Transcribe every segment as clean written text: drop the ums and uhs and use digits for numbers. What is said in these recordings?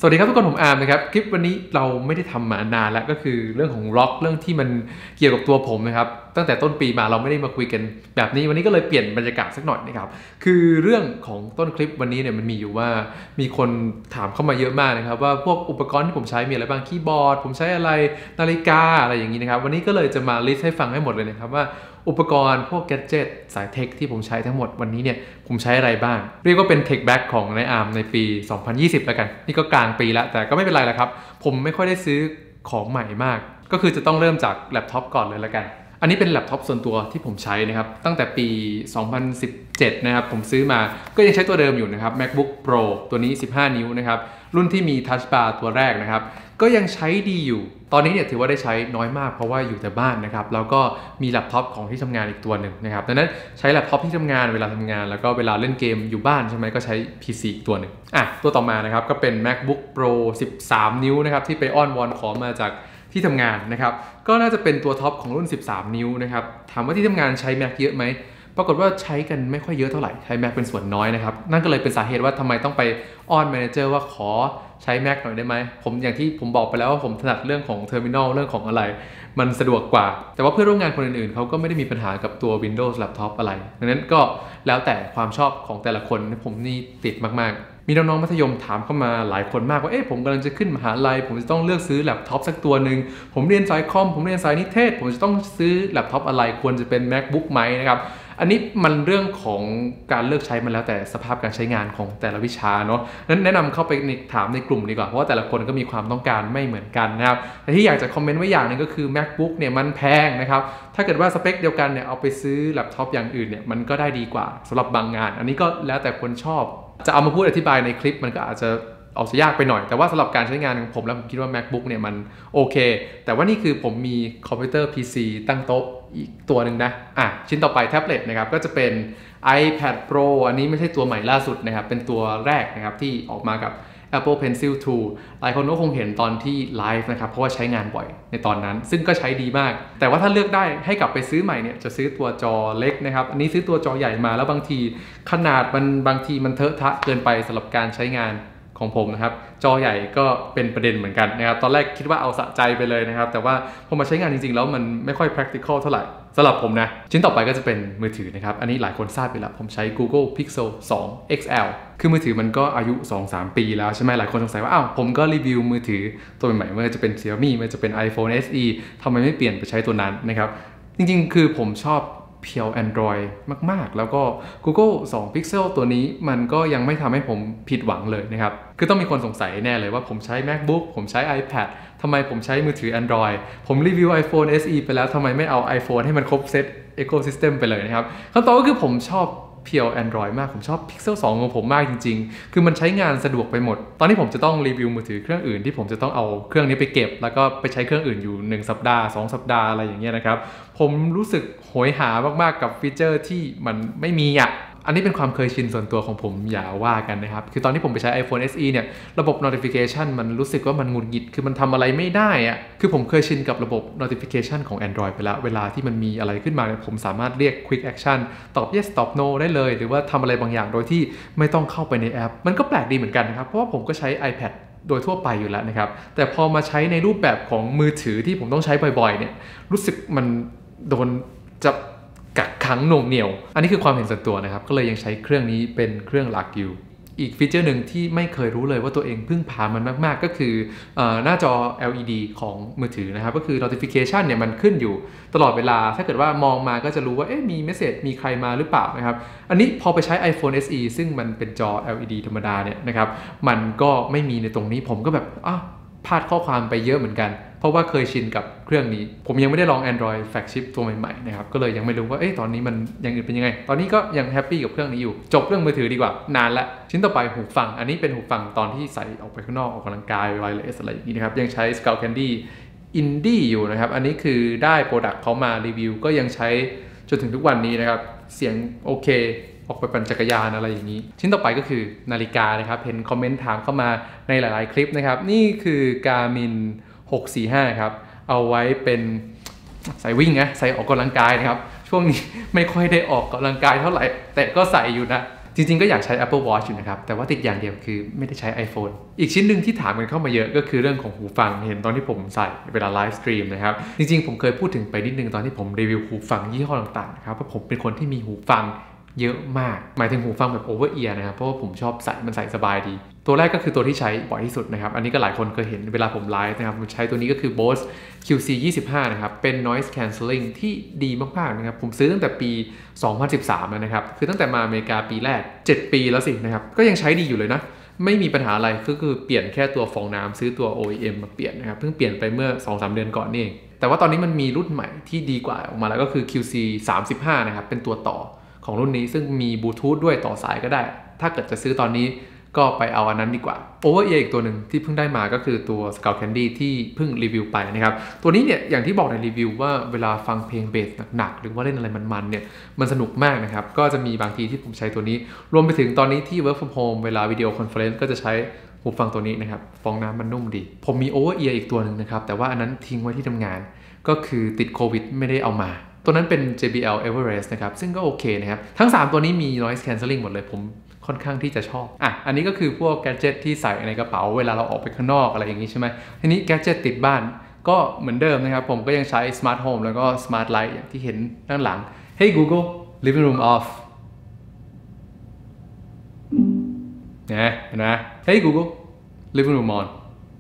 สวัสดีครับทุกคนผมอาร์มนะครับคลิปวันนี้เราไม่ได้ทำมานานแล้วก็คือเรื่องของล็อกเรื่องที่มันเกี่ยวกับตัวผมนะครับตั้งแต่ต้นปีมาเราไม่ได้มาคุยกันแบบนี้วันนี้ก็เลยเปลี่ยนบรรยากาศสักหน่อยนะครับคือเรื่องของต้นคลิปวันนี้เนี่ยมันมีอยู่ว่ามีคนถามเข้ามาเยอะมากนะครับว่าพวกอุปกรณ์ที่ผมใช้มีอะไรบ้างคีย์บอร์ดผมใช้อะไรนาฬิกาอะไรอย่างนี้นะครับวันนี้ก็เลยจะมาลิสต์ให้ฟังให้หมดเลยนะครับว่าอุปกรณ์พวกแกดเจิตสายเทคที่ผมใช้ทั้งหมดวันนี้เนี่ยผมใช้อะไรบ้างเรียกว่าเป็นเทคแบ็กของในอาร์มในปี 2020 แล้วกันนี่ก็กลางปีแล้วแต่ก็ไม่เป็นไรแล้วครับผมไม่ค่อยได้ซื้อของใหม่มากก็คือจะต้องเริ่มจากแล็ปท็อปก่อนเลยแล้วกันอันนี้เป็นแล็ปท็อปส่วนตัวที่ผมใช้นะครับตั้งแต่ปี 2017 นะครับผมซื้อมาก็ยังใช้ตัวเดิมอยู่นะครับ MacBook Pro ตัวนี้ 15 นิ้วนะครับรุ่นที่มี Touch Bar ตัวแรกนะครับก็ยังใช้ดีอยู่ตอนนี้เนี่ยถือว่าได้ใช้น้อยมากเพราะว่าอยู่แต่บ้านนะครับแล้วก็มีแล็ปท็อปของที่ทำงานอีกตัวหนึ่งนะครับดังนั้นใช้แล็ปท็อปที่ทำงานเวลาทำงานแล้วก็เวลาเล่นเกมอยู่บ้านใช่ไหมก็ใช้ PC อีกตัวหนึ่งตัวต่อมานะครับก็เป็น MacBook Pro 13 นิ้วนะครับที่ไปอ้อนวอนขอมาจากที่ทำงานนะครับก็น่าจะเป็นตัวท็อปของรุ่น 13 นิ้วนะครับถามว่าที่ทำงานใช้ Mac เยอะไหมปรากฏว่าใช้กันไม่ค่อยเยอะเท่าไหร่ใช้ Mac เป็นส่วนน้อยนะครับนั่นก็เลยเป็นสาเหตุว่าทำไมต้องไปอ้อนแมเนเจอร์ว่าขอใช้ Mac หน่อยได้ไหมผมอย่างที่ผมบอกไปแล้วว่าผมถนัดเรื่องของ Terminal เรื่องของอะไรมันสะดวกกว่าแต่ว่าเพื่อนร่วมงานคนอื่นๆเขาก็ไม่ได้มีปัญหากับตัว Windows Laptop อะไรดังนั้นก็แล้วแต่ความชอบของแต่ละคนผมนี่ติดมากๆมีน้องๆมัธยมถามเข้ามาหลายคนมากว่าผมกำลังจะขึ้นมหาลัยผมจะต้องเลือกซื้อแล็ปท็อปสักตัวหนึ่งผมเรียนสายคอมผมเรียนสายนิเทศผมจะต้องซื้อแล็ปท็อปอะไรควรจะเป็น MacBook ไหมนะครับอันนี้มันเรื่องของการเลือกใช้มันแล้วแต่สภาพการใช้งานของแต่ละวิชาเนาะนั้นแนะนำเข้าไปถามในกลุ่มดีกว่าเพราะว่าแต่ละคนก็มีความต้องการไม่เหมือนกันนะครับแต่ที่อยากจะคอมเมนต์ไว้อย่างนึงก็คือ MacBook เนี่ยมันแพงนะครับถ้าเกิดว่าสเปคเดียวกันเนี่ยเอาไปซื้อแล็ปท็อปอย่างอื่นเนี่ยมันก็ได้ดีกว่าสำหรับบางงานอันนี้ก็แล้วแต่คนชอบจะเอามาพูดอธิบายในคลิปมันก็อาจจะยากไปหน่อยแต่ว่าสำหรับการใช้งานของผมแล้วผมคิดว่า MacBook เนี่ยมันโอเคแต่ว่านี่คือผมมีคอมพิวเตอร์ PC ตั้งโต๊ะอีกตัวหนึ่งนะชิ้นต่อไปแท็บเล็ตนะครับก็จะเป็น iPad Pro อันนี้ไม่ใช่ตัวใหม่ล่าสุดนะครับเป็นตัวแรกนะครับที่ออกมากับ Apple Pencil 2 หลายคนก็คงเห็นตอนที่ไลฟ์นะครับเพราะว่าใช้งานบ่อยในตอนนั้นซึ่งก็ใช้ดีมากแต่ว่าถ้าเลือกได้ให้กลับไปซื้อใหม่เนี่ยจะซื้อตัวจอเล็กนะครับอันนี้ซื้อตัวจอใหญ่มาแล้วบางทีขนาดมันบางทีมันเทอะทะเกินไปสำหรับการใช้งานของผมนะครับจอใหญ่ก็เป็นประเด็นเหมือนกันนะครับตอนแรกคิดว่าเอาสะใจไปเลยนะครับแต่ว่าพอมาใช้งานจริงๆแล้วมันไม่ค่อย practical เท่าไหร่สำหรับผมนะชิ้นต่อไปก็จะเป็นมือถือนะครับอันนี้หลายคนทราบไปแล้วผมใช้ Google Pixel 2 XL คือมือถือมันก็อายุ 2-3 ปีแล้วใช่ไหมหลายคนสงสัยว่าผมก็รีวิวมือถือตัวใหม่ๆไม่ว่าจะเป็น Xiaomi ไม่ว่าจะเป็น iPhone SE ทำไมไม่เปลี่ยนไปใช้ตัวนั้นนะครับจริงๆคือผมชอบเพียว Android มากๆแล้วก็ Google 2 Pixel ตัวนี้มันก็ยังไม่ทำให้ผมผิดหวังเลยนะครับคือต้องมีคนสงสัยแน่เลยว่าผมใช้ MacBook ผมใช้ iPad ทำไมผมใช้มือถือ Android ผมรีวิว iPhone SE ไปแล้วทำไมไม่เอา iPhone ให้มันครบเซต Ecosystem ไปเลยนะครับคำตอบก็คือผมชอบเพียว Android มากผมชอบ Pixel 2 ของผมมากจริงๆคือมันใช้งานสะดวกไปหมดตอนที่ผมจะต้องรีวิวมือถือเครื่องอื่นที่ผมจะต้องเอาเครื่องนี้ไปเก็บแล้วก็ไปใช้เครื่องอื่นอยู่1สัปดาห์2สัปดาห์อะไรอย่างเงี้ยนะครับผมรู้สึกโหยหามากๆกับฟีเจอร์ที่มันไม่มีอันนี้เป็นความเคยชินส่วนตัวของผมอย่าว่ากันนะครับคือตอนที่ผมไปใช้ iPhone SE เนี่ยระบบ notification มันรู้สึกว่ามันหงุดหงิดคือมันทำอะไรไม่ได้คือผมเคยชินกับระบบ notification ของ Android ไปแล้วเวลาที่มันมีอะไรขึ้นมาเนี่ยผมสามารถเรียก quick action ตอบ yes ตอบ no ได้เลยหรือว่าทำอะไรบางอย่างโดยที่ไม่ต้องเข้าไปในแอปมันก็แปลกดีเหมือนกันนะครับเพราะว่าผมก็ใช้ iPad โดยทั่วไปอยู่แล้วนะครับแต่พอมาใช้ในรูปแบบของมือถือที่ผมต้องใช้บ่อยๆเนี่ยรู้สึกมันโดนจับกักขังหน่วงเหนี่ยวอันนี้คือความเห็นส่วนตัวนะครับก็เลยยังใช้เครื่องนี้เป็นเครื่องหลักอยู่อีกฟีเจอร์หนึ่งที่ไม่เคยรู้เลยว่าตัวเองพึ่งพามันมากๆก็คือหน้าจอ LED ของมือถือนะครับก็คือ notification เนี่ยมันขึ้นอยู่ตลอดเวลาถ้าเกิดว่ามองมาก็จะรู้ว่ามีเมสเสจมีใครมาหรือเปล่านะครับอันนี้พอไปใช้ iPhone SE ซึ่งมันเป็นจอ LED ธรรมดาเนี่ยนะครับมันก็ไม่มีในตรงนี้ผมก็แบบพลาดข้อความไปเยอะเหมือนกันเพราะว่าเคยชินกับเครื่องนี้ผมยังไม่ได้ลอง Android Flagship ตัวใหม่ๆนะครับก็เลยยังไม่รู้ว่าตอนนี้มันอย่างอื่นเป็นยังไงตอนนี้ก็ยังแฮปปี้กับเครื่องนี้อยู่จบเรื่องมือถือดีกว่านานละชิ้นต่อไปหูฟังอันนี้เป็นหูฟังตอนที่ใส่ออกไปข้างนอกออกกำลังกาย wireless อะไรอย่างนี้นะครับยังใช้ Skull Candy Indie อยู่นะครับอันนี้คือได้โปรดักต์เขามารีวิวก็ยังใช้จนถึงทุกวันนี้นะครับเสียงโอเคออกไปปั่นจักรยานอะไรอย่างนี้ชิ้นต่อไปก็คือนาฬิกานะครับเห็นคอมเมนต์ถามเข้ามาในหลายๆคลิปนะครับนี่คือ Garmin 645ครับเอาไว้เป็นใส่วิ่งใส่ออกกำลังกายนะครับช่วงนี้ไม่ค่อยได้ออกกำลังกายเท่าไหร่แต่ก็ใส่อยู่นะจริงๆก็อยากใช้ Apple Watch อยู่นะครับแต่ว่าติดอย่างเดียวคือไม่ได้ใช้ iPhone อีกชิ้นหนึ่งที่ถามกันเข้ามาเยอะก็คือเรื่องของหูฟังเห็นตอนที่ผมใส่เวลาไลฟ์สตรีมนะครับจริงๆผมเคยพูดถึงไปนิดนึงตอนที่ผมรีวิวหูฟังยี่ห้อต่างๆนะครับเพราะผมเป็นคนที่มีหูฟังเยอะมากหมายถึงหูฟังแบบ over ear นะครับเพราะว่าผมชอบใส่มันใส่สบายดีตัวแรกก็คือตัวที่ใช้บ่อยที่สุดนะครับอันนี้ก็หลายคนเคยเห็นเวลาผมไลฟ์นะครับผมใช้ตัวนี้ก็คือ Bose QC25 นะครับเป็น noise cancelling ที่ดีมากๆนะครับผมซื้อตั้งแต่ปี 2013แล้วนะครับคือตั้งแต่มาอเมริกาปีแรก7 ปีแล้วสินะครับก็ยังใช้ดีอยู่เลยนะไม่มีปัญหาอะไรก็คือเปลี่ยนแค่ตัวฟองน้ำซื้อตัว OEM มาเปลี่ยนนะครับเพิ่งเปลี่ยนไปเมื่อ 2-3 เดือนก่อนนี่เองแต่ว่าตอนนี้มันมีรุ่นใหม่ที่ดีกว่าออกมาแล้วก็คือ QC35 นะครับเป็นตัวต่อของรุ่นนี้ซึ่งมีบลูทูธด้วยต่อสายก็ได้ถ้าเกิดจะซื้อตอนนี้ก็ไปเอาอันนั้นดีกว่า Over Ear อีกตัวหนึ่งที่เพิ่งได้มาก็คือตัว Skull Candy ที่เพิ่งรีวิวไปนะครับตัวนี้เนี่ยอย่างที่บอกในรีวิวว่าเวลาฟังเพลงเบสหนักๆหรือว่าเล่นอะไรมันๆเนี่ยมันสนุกมากนะครับก็จะมีบางทีที่ผมใช้ตัวนี้รวมไปถึงตอนนี้ที่ Work from Home เวลาวิดีโอคอนเฟอเรนซ์ก็จะใช้หูฟังตัวนี้นะครับฟองน้ำมันนุ่มดีผมมี Over Ear อีกตัวหนึ่งนะครับแต่ว่าอันนั้นทิ้งไว้ที่ทำงานก็คือติดโควิดไม่ได้เอามาตัวนั้นเป็น JBL Everest นะครับซึ่งก็โอเคนะครับทั้ง3ตัวนี้มี noise cancelling หมดเลยผมค่อนข้างที่จะชอบอันนี้ก็คือพวกแกดเจ็ตที่ใส่ในกระเป๋าเวลาเราออกไปข้างนอกอะไรอย่างนี้ใช่ไหมทีนี้แกดเจ็ตติดบ้านก็เหมือนเดิมนะครับผมก็ยังใช้ Smart Home แล้วก็ Smart Light อย่างที่เห็นด้านหลัง Hey Google Living Room off นะเห็นไหม Hey Google Living Room on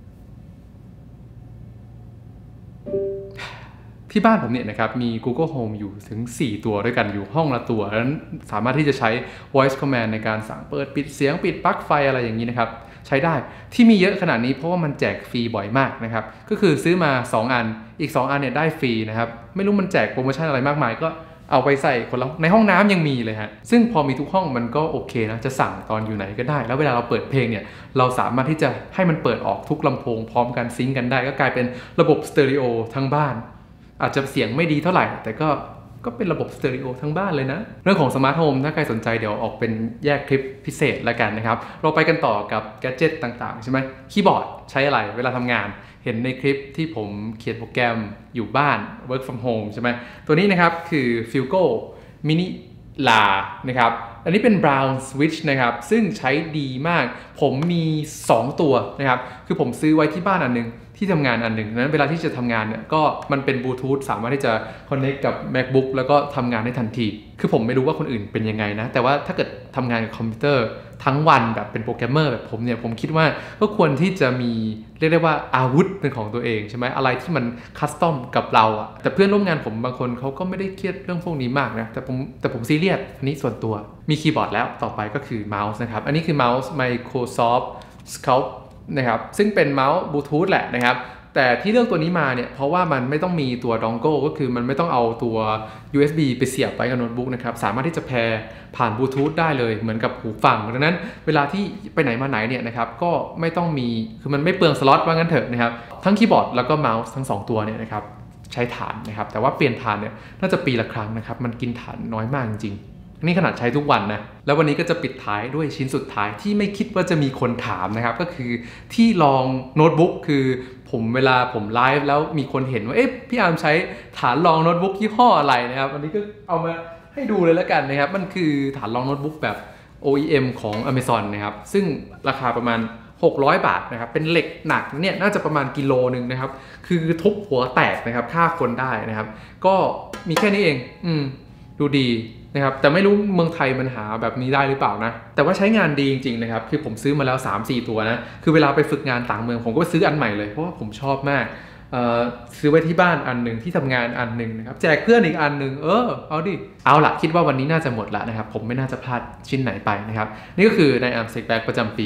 ที่บ้านผมเนี่ยนะครับมี Google Home อยู่ถึง4ตัวด้วยกันอยู่ห้องละตัวดังนั้นสามารถที่จะใช้ voice command ในการสั่งเปิดปิดเสียงปิดปลั๊กไฟอะไรอย่างนี้นะครับใช้ได้ที่มีเยอะขนาดนี้เพราะว่ามันแจกฟรีบ่อยมากนะครับก็คือซื้อมา2อันอีก2อันเนี่ยได้ฟรีนะครับไม่รู้มันแจกโปรโมชั่นอะไรมากมายก็เอาไปใส่คนละในห้องน้ำยังมีเลยฮะซึ่งพอมีทุกห้องมันก็โอเคนะจะสั่งตอนอยู่ไหนก็ได้แล้วเวลาเราเปิดเพลงเนี่ยเราสามารถที่จะให้มันเปิดออกทุกลำโพงพร้อมกันซิงค์กันได้ก็กลายเป็นระบบสเตอริโอทั้งบ้านอาจจะเสียงไม่ดีเท่าไหร่แต่ก็เป็นระบบสเตอริโอทั้งบ้านเลยนะเรื่องของสมาร์ทโฮมถ้าใครสนใจเดี๋ยวออกเป็นแยกคลิปพิเศษละกันนะครับเราไปกันต่อกับแกดเจ็ตต่างๆใช่ไหมคีย์บอร์ดใช้อะไรเวลาทำงานเห็นในคลิปที่ผมเขียนโปรแกรมอยู่บ้าน work from home ใช่ไหมตัวนี้นะครับคือ Filco Mini La นะครับอันนี้เป็น Brown Switch นะครับซึ่งใช้ดีมากผมมี2ตัวนะครับคือผมซื้อไว้ที่บ้านอันนึงที่ทำงานอันหนึ่งนั้นเวลาที่จะทำงานเนี่ยก็มันเป็นบลูทูธสามารถที่จะ connect กับ MacBook แล้วก็ทำงานได้ทันทีคือผมไม่รู้ว่าคนอื่นเป็นยังไงนะแต่ว่าถ้าเกิดทำงานกับคอมพิวเตอร์ทั้งวันแบบเป็นโปรแกรมเมอร์แบบผมเนี่ยผมคิดว่าก็ควรที่จะมีเรียกได้ว่าอาวุธเป็นของตัวเองใช่ไหมอะไรที่มันคัสตอมกับเราอะแต่เพื่อนร่วมงานผมบางคนเขาก็ไม่ได้เครียดเรื่องพวกนี้มากนะแต่ผมซีเรียสอันนี้ส่วนตัวมีคีย์บอร์ดแล้วต่อไปก็คือเมาส์นะครับอันนี้คือเมาส์ Microsoft Sculpt นะครับซึ่งเป็นเมาส์บลูทูธแหละนะครับแต่ที่เลือกตัวนี้มาเนี่ยเพราะว่ามันไม่ต้องมีตัวดองโก้ก็คือมันไม่ต้องเอาตัว USB ไปเสียบไปกับโน้ตบุ๊กนะครับสามารถที่จะแพร์ผ่านบลูทูธได้เลยเหมือนกับหูฟังดังนั้นเวลาที่ไปไหนมาไหนเนี่ยนะครับก็ไม่ต้องมีคือมันไม่เปลืองสล็อตว่างั้นเถอะนะครับทั้งคีย์บอร์ดแล้วก็เมาส์ทั้ง2ตัวเนี่ยนะครับใช้ถ่านนะครับแต่ว่าเปลี่ยนถ่านเนี่ยน่าจะปีละครั้งนะครับมันกินถ่านน้อยมากจริงนี่ขนาดใช้ทุกวันนะแล้ววันนี้ก็จะปิดท้ายด้วยชิ้นสุดท้ายที่ไม่คิดว่าจะมีคนถามนะครับก็คือที่รองโน้ตบุ๊กคือเวลาผมไลฟ์แล้วมีคนเห็นว่าพี่อาร์มใช้ฐานรองโน้ตบุ๊กยี่ห้ออะไรนะครับวันนี้ก็เอามาให้ดูเลยแล้วกันนะครับมันคือฐานรองโน้ตบุ๊กแบบ OEM ของ Amazon นะครับซึ่งราคาประมาณ600 บาทนะครับเป็นเหล็กหนักเนี่ยน่าจะประมาณกิโลนึงนะครับคือทุบหัวแตกนะครับฆ่าคนได้นะครับก็มีแค่นี้เองดูดีนะครับแต่ไม่รู้เมืองไทยมันหาแบบนี้ได้หรือเปล่านะแต่ว่าใช้งานดีจริงๆนะครับคือผมซื้อมาแล้ว 3-4 ตัวนะคือเวลาไปฝึกงานต่างเมืองผมก็ไปซื้ออันใหม่เลยเพราะว่าผมชอบมากซื้อไว้ที่บ้านอันหนึ่งที่ทำงานอันหนึ่งนะครับแจกเพื่อนอีกอันหนึ่งเอาดิเอาละคิดว่าวันนี้น่าจะหมดแล้วนะครับผมไม่น่าจะพลาดชิ้นไหนไปนะครับนี่ก็คือในอาร์มเซกแบ็กประจำปี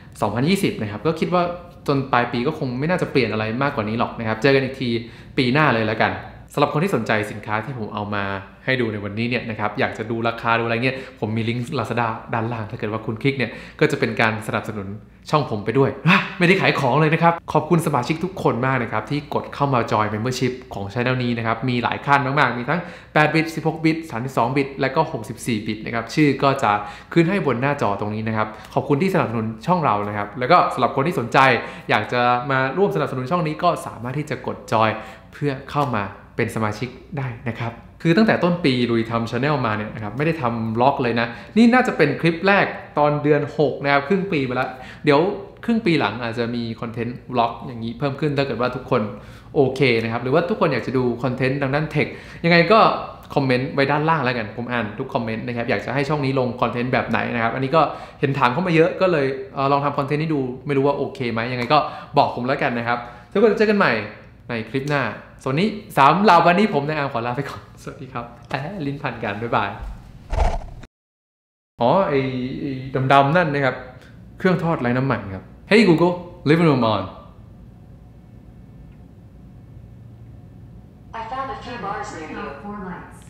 2020 นะครับก็คิดว่าจนปลายปีก็คงไม่น่าจะเปลี่ยนอะไรมากกว่านี้หรอกนะครับเจอกันอีกทีปีหน้าเลยแล้วกันสำหรับคนที่สนใจสินค้าที่ผมเอามาให้ดูในวันนี้เนี่ยนะครับอยากจะดูราคาดูอะไรเงี้ยผมมีลิงก์ Lazada ด้านล่างถ้าเกิดว่าคุณคลิกเนี่ยก็จะเป็นการสนับสนุนช่องผมไปด้วยไม่ได้ขายของเลยนะครับขอบคุณสมาชิกทุกคนมากนะครับที่กดเข้ามาจอย Membership ของ Channel นี้นะครับมีหลายขั้นมากๆมีทั้ง8 บิต 16 บิต 32 บิตและก็64 บิตนะครับชื่อก็จะขึ้นให้บนหน้าจอตรงนี้นะครับขอบคุณที่สนับสนุนช่องเรานะครับแล้วก็สำหรับคนที่สนใจอยากจะมาร่วมสนับสนุนช่องนี้ก็สามารถที่จะกดจอยเพื่อเข้ามาเป็นสมาชิกได้นะครับคือตั้งแต่ต้นปีลุยทำ Channel มาเนี่ยนะครับไม่ได้ทำบล็อกเลยนะนี่น่าจะเป็นคลิปแรกตอนเดือน6นะครับครึ่งปีไปแล้วเดี๋ยวครึ่งปีหลังอาจจะมีคอนเทนต์บล็อกอย่างนี้เพิ่มขึ้นถ้าเกิดว่าทุกคนโอเคนะครับหรือว่าทุกคนอยากจะดูคอนเทนต์ทางด้านเทคยังไงก็คอมเมนต์ไว้ด้านล่างแล้วกันผมอ่านทุกคอมเมนต์นะครับอยากจะให้ช่องนี้ลงคอนเทนต์แบบไหนนะครับอันนี้ก็เห็นถามเข้ามาเยอะก็เลยลองทำคอนเทนต์นี้ดูไม่รู้ว่าโอเคไหมยังไงก็บอกผมแล้วกันนะครับทุกคนเจอกันใหม่ในคลิปหน้าส่วนนี้3เหล่าวันนี้ผมนายอาร์มขอลาไปก่อนสวัสดีครับลิ้นพันกันบ๊ายบายอ๋อไอ้ดำๆนั่นนะครับเครื่องทอดไร้น้ำมันครับ Hey Google living room on